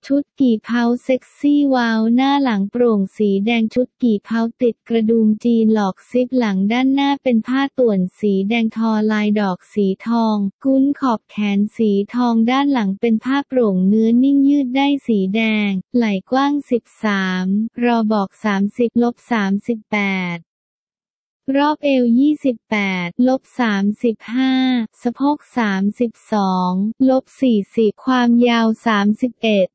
ชุดกี่เผาเซ็กซี่ว้าวหน้าหลังโปร่งสีแดงชุดกี่เผาติดกระดุมจีนหลอกซิปหลังด้านหน้าเป็นผ้าต่วนสีแดงทอลายดอกสีทองกุ้นขอบแขนสีทองด้านหลังเป็นผ้าโปร่งเนื้อนิ่งยืดได้สีแดงไหล่กว้าง13รอบอก30-38รอบเอว28-35สะโพก32-40ความยาว31